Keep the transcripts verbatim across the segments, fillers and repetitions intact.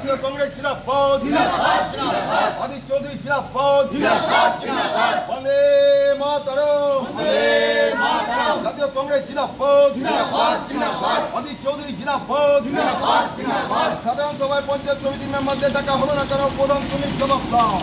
জাতীয় কংগ্রেস জিন্দাবাদ, অধীর চৌধুরী জিন্দাবাদ, বন্দে মাতরম, জাতীয় কংগ্রেস জিন্দাবাদ, অধীর চৌধুরী জিন্দাবাদ। সাধারণ সভায় পঞ্চায়েত সমিতির মেম্বারদের ডাকা হলো না কেন? প্রধান তুমি জবাব দাও।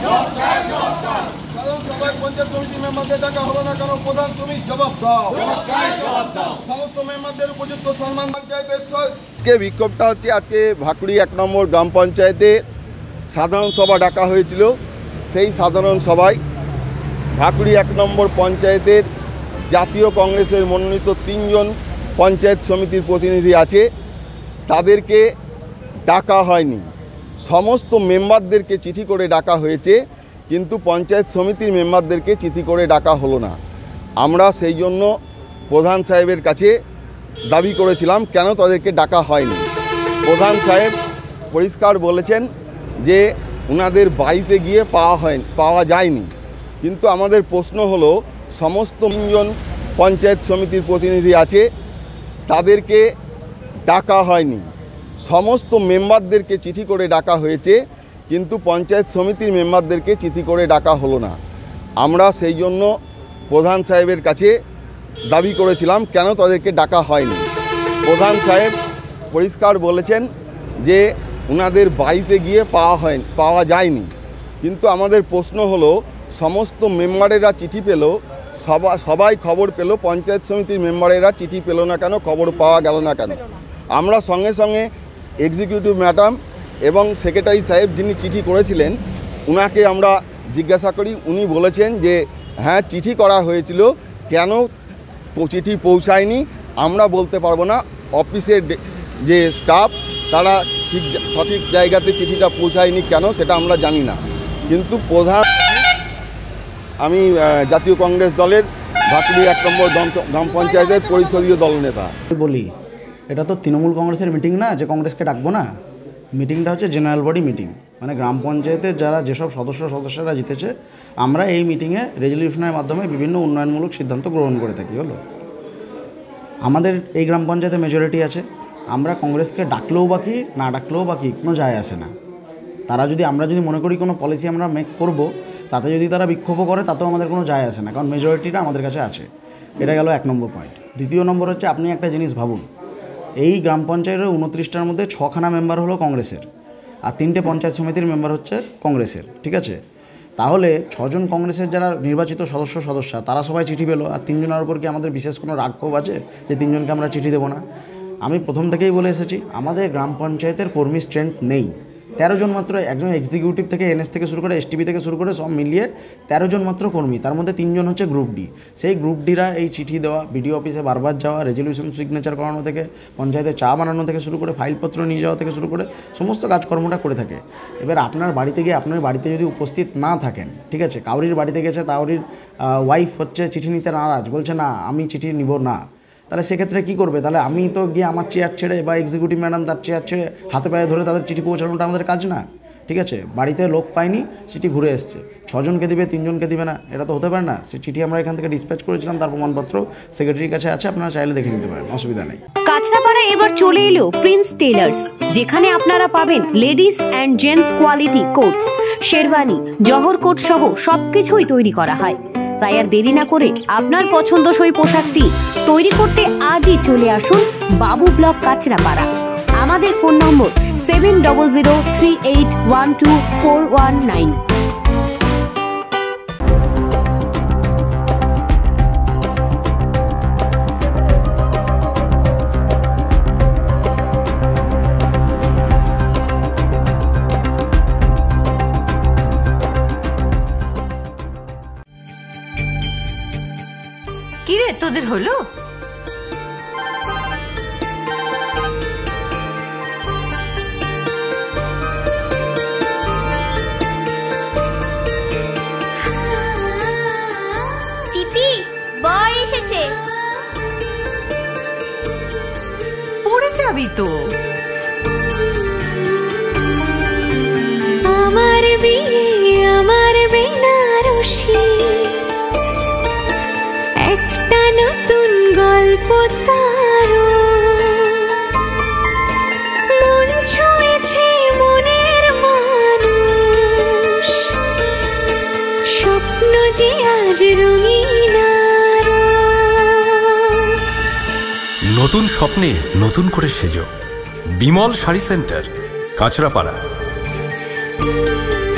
সাধারণ সভায় পঞ্চায়েত সমিতির মেম্বারদের ডাকা হলো না কেন? প্রধান তুমি জবাব দাও। সমস্ত মেম্বারদের উপযুক্ত সম্মান। পঞ্চায়েতের আজকে বিক্ষোভটা হচ্ছে, আজকে ভাকুড়ি এক নম্বর গ্রাম পঞ্চায়েতে সাধারণ সভা ডাকা হয়েছিল। সেই সাধারণ সভায় ভাকুড়ি এক নম্বর পঞ্চায়েতের জাতীয় কংগ্রেসের মনোনীত তিনজন পঞ্চায়েত সমিতির প্রতিনিধি আছে, তাদেরকে ডাকা হয়নি। সমস্ত মেম্বারদেরকে চিঠি করে ডাকা হয়েছে, কিন্তু পঞ্চায়েত সমিতির মেম্বারদেরকে চিঠি করে ডাকা হলো না। আমরা সেই জন্য প্রধান সাহেবের কাছে দাবি করেছিলাম কেন তাদেরকে ডাকা হয়নি। প্রধান সাহেব পরিষ্কার বলেছেন যে ওনাদের বাড়িতে গিয়ে পাওয়া হয় পাওয়া যায়নি। কিন্তু আমাদের প্রশ্ন হলো, সমস্ত তিনজন পঞ্চায়েত সমিতির প্রতিনিধি আছে, তাদেরকে ডাকা হয়নি। সমস্ত মেম্বারদেরকে চিঠি করে ডাকা হয়েছে, কিন্তু পঞ্চায়েত সমিতির মেম্বারদেরকে চিঠি করে ডাকা হলো না। আমরা সেই জন্য প্রধান সাহেবের কাছে দাবি করেছিলাম কেন তাদেরকে ডাকা হয়নি। প্রধান সাহেব পরিষ্কার বলেছেন যে ওনাদের বাড়িতে গিয়ে পাওয়া হয় পাওয়া যায়নি। কিন্তু আমাদের প্রশ্ন হলো, সমস্ত মেম্বারেরা চিঠি পেল, সবাই সবাই খবর পেল, পঞ্চায়েত সমিতির মেম্বারেরা চিঠি পেল না কেন? খবর পাওয়া গেল না কেন? আমরা সঙ্গে সঙ্গে এক্সিকিউটিভ ম্যাডাম এবং সেক্রেটারি সাহেব যিনি চিঠি করেছিলেন ওনাকে আমরা জিজ্ঞাসা করি। উনি বলেছেন যে হ্যাঁ, চিঠি করা হয়েছিল, কেন চিঠি পৌঁছায়নি আমরা বলতে পারবো না। অফিসের যে স্টাফ তারা ঠিক সঠিক জায়গাতে চিঠিটা পৌঁছায়নি কেন সেটা আমরা জানি না। কিন্তু প্রধান, আমি জাতীয় কংগ্রেস দলের ভাকুড়ি এক নম্বর গ্রাম পঞ্চায়েতের পরিষদীয় দলনেতা। বলি, এটা তো তৃণমূল কংগ্রেসের মিটিং না যে কংগ্রেসকে ডাকবো না। মিটিংটা হচ্ছে জেনারেল বডি মিটিং, মানে গ্রাম পঞ্চায়েতের যারা যেসব সদস্য সদস্যরা জিতেছে, আমরা এই মিটিংয়ে রেজলিউশনের মাধ্যমে বিভিন্ন উন্নয়নমূলক সিদ্ধান্ত গ্রহণ করে থাকি। হলো, আমাদের এই গ্রাম পঞ্চায়েতে মেজরিটি আছে, আমরা কংগ্রেসকে ডাকলেও বাকি না ডাকলেও বাকি কোনো যায় আসে না। তারা যদি, আমরা যদি মনে করি কোনো পলিসি আমরা মেক করব, তাতে যদি তারা বিক্ষোভ করে তাতেও আমাদের কোনো যায় আসে না, কারণ মেজরিটিটা আমাদের কাছে আছে। এটা গেল এক নম্বর পয়েন্ট। দ্বিতীয় নম্বর হচ্ছে, আপনি একটা জিনিস ভাবুন, এই গ্রাম পঞ্চায়েতের উনত্রিশটার মধ্যে ছখানা মেম্বার হলো কংগ্রেসের, আর তিনটে পঞ্চায়েত সমিতির মেম্বার হচ্ছে কংগ্রেসের। ঠিক আছে, তাহলে ছজন কংগ্রেসের যারা নির্বাচিত সদস্য সদস্যা তারা সবাই চিঠি পেলো, আর তিনজনের উপর কি আমাদের বিশেষ কোনো রাগ ক্ষোভ আছে যে তিনজনকে আমরা চিঠি দেবো না? আমি প্রথম থেকেই বলে এসেছি, আমাদের গ্রাম পঞ্চায়েতের কর্মী স্ট্রেংথ নেই। তেরো জন মাত্র, একজন এক্সিকিউটিভ থেকে এনএস থেকে শুরু করে এসটিভি থেকে শুরু করে সব মিলিয়ে তেরো জন মাত্র কর্মী, তার মধ্যে তিনজন হচ্ছে গ্রুপ ডি। সেই গ্রুপ ডিরা এই চিঠি দেওয়া, বিডিও অফিসে বারবার যাওয়া, রেজলিউশন সিগনেচার করানো থেকে পঞ্চায়েতে চা বানানো থেকে শুরু করে ফাইলপত্র নিয়ে যাওয়া থেকে শুরু করে সমস্ত কাজকর্মটা করে থাকে। এবার আপনার বাড়িতে গিয়ে, আপনার বাড়িতে যদি উপস্থিত না থাকেন, ঠিক আছে, কাউরির বাড়িতে গেছে, কাউরির ওয়াইফ হচ্ছে চিঠি নিতে নারাজ, বলছে না আমি চিঠি নিব না, তাহলে সেক্ষেত্রে কী করবে? তাহলে আমি তো গিয়ে আমার চেয়ার ছেড়ে বা এক্সিকিউটিভ ম্যাডাম তার চেয়ার ছেড়ে হাতে পায়ে ধরে তাদের চিঠি পৌঁছানোটা আমাদের কাজ না। ঠিক আছে, বাড়িতে লোক পাইনি, চিঠি ঘুরে এসছে, ছজনকে দিবে তিনজনকে দিবে না, এটা তো হতে পারে না। সে চিঠি আমরা এখান থেকে ডিসপ্যাচ করেছিলাম, তার প্রমাণপত্র সেক্রেটারির কাছে আছে, আপনারা চাইলে দেখে নিতে পারেন, অসুবিধা নেই। কাঁচরাপাড়া এবার চলে এলো প্রিন্স টেলার্স, যেখানে আপনারা পাবেন ladies and gents quality coats, sherwani, জহর কোট সহ সবকিছুই তৈরি করা হয়। তাই আর দেরি না করে আপনার পছন্দসই পোশাকটি তৈরি করতে আজই চলে আসুন বাবু ব্লক কাঁচরাপাড়া। আমাদের phone number seven double zero three eight one two four one nine. কি রে, তোদের হলো? পিপি, বর এসেছে। পড়ে যাবি তো। আমার বিয়ে, আমার বেনারসি, একটা নতুন গল্প তারো, মন ছুঁয়েছে মনের স্বপ্ন যে আজ রঙিন আরো। নতুন স্বপ্নে নতুন করে সেজো। বিমল শাড়ি সেন্টার, কাঁচরাপাড়া।